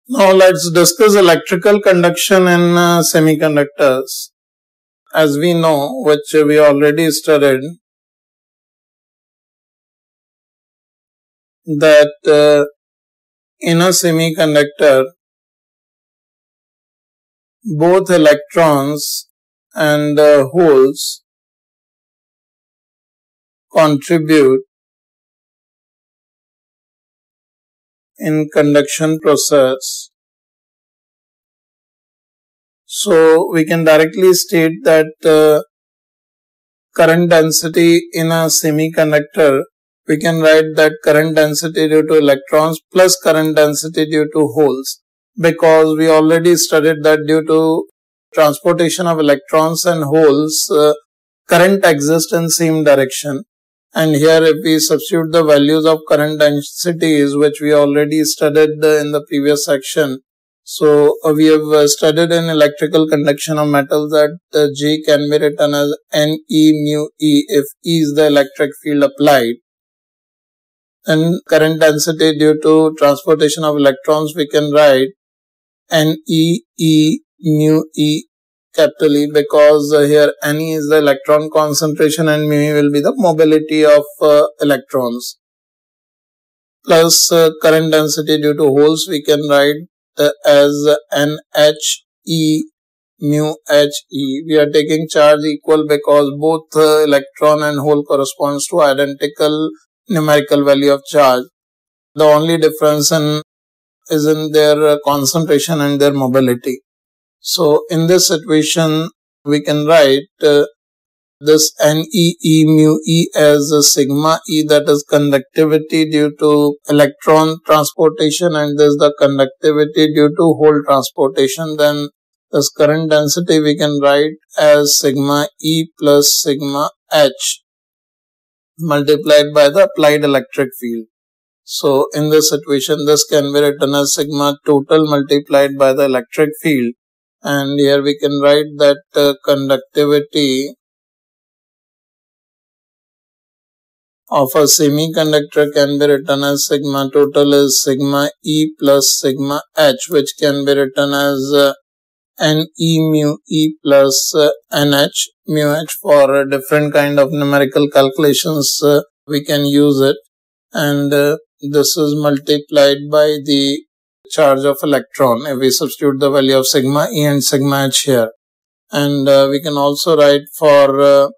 Now let's discuss electrical conduction in semiconductors. As we know, which we already studied, that in a semiconductor, both electrons and holes contribute in conduction process. So we can directly state that current density in a semiconductor, we can write that current density due to electrons plus current density due to holes, because we already studied that due to transportation of electrons and holes, current exists in same direction. And here if we substitute the values of current densities, which we already studied in the previous section. So we have studied in electrical conduction of metals that G can be written as NE mu E if E is the electric field applied. And current density due to transportation of electrons, we can write NE E mu E capital E, because here Ne is the electron concentration and mu E will be the mobility of electrons. Plus current density due to holes, we can write as NHE mu HE. We are taking charge equal because both electron and hole corresponds to identical numerical value of charge. The only difference is in their concentration and their mobility. So in this situation, we can write this NEE mu E as sigma E, that is conductivity due to electron transportation, and this is the conductivity due to hole transportation. Then this current density we can write as sigma E plus sigma H multiplied by the applied electric field. So in this situation, this can be written as sigma total multiplied by the electric field. And here we can write that conductivity of a semiconductor can be written as sigma total is sigma E plus sigma H, which can be written as NE mu E plus NH mu H. For different kind of numerical calculations, we can use it. And this is multiplied by the charge of electron if we substitute the value of sigma E and sigma H here. And we can also write for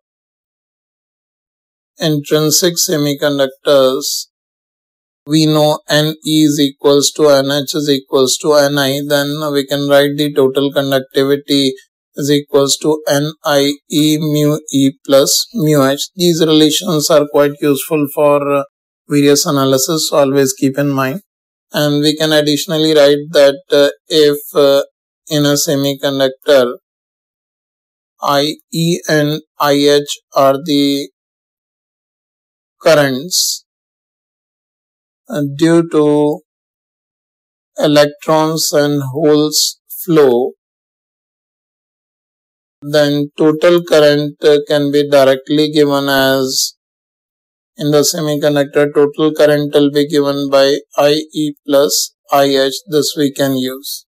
intrinsic semiconductors, we know Ne is equals to NH is equals to Ni. Then we can write the total conductivity is equals to Nie mu E plus mu H. These relations are quite useful for various analysis, so always keep in mind. And we can additionally write that if in a semiconductor IE and IH are the currents due to electrons and holes flow, then total current can be directly given as, in the semiconductor, total current will be given by IE plus IH. This we can use.